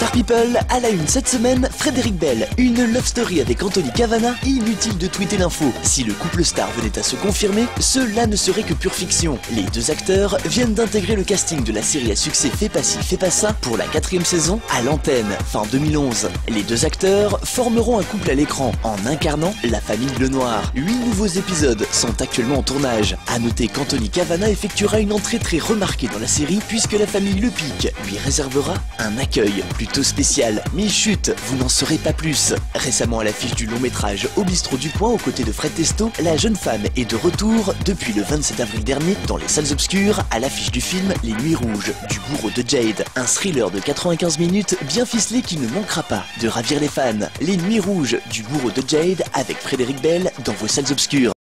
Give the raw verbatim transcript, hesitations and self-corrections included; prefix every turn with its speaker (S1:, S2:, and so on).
S1: Chers people, à la une cette semaine, Frédéric Bell, une love story avec Anthony Cavana, inutile de tweeter l'info. Si le couple star venait à se confirmer, cela ne serait que pure fiction. Les deux acteurs viennent d'intégrer le casting de la série à succès Fais pas ci, fais pas ça pour la quatrième saison à l'antenne, fin deux mille onze. Les deux acteurs formeront un couple à l'écran en incarnant la famille Lenoir. Huit nouveaux épisodes sont actuellement en tournage. À noter qu'Anthony Cavana effectuera une entrée très remarquée dans la série puisque la famille Le Pic lui réservera un accueil plutôt spécial. Mais chut, vous n'en saurez pas plus. Récemment à l'affiche du long métrage Au bistrot du coin aux côtés de Fred Testo, la jeune femme est de retour depuis le vingt-sept avril dernier dans les salles obscures à l'affiche du film Les Nuits Rouges du bourreau de Jade. Un thriller de quatre-vingt-quinze minutes bien ficelé qui ne manquera pas de ravir les fans. Les Nuits Rouges du bourreau de Jade avec Frédéric Bell dans vos salles obscures.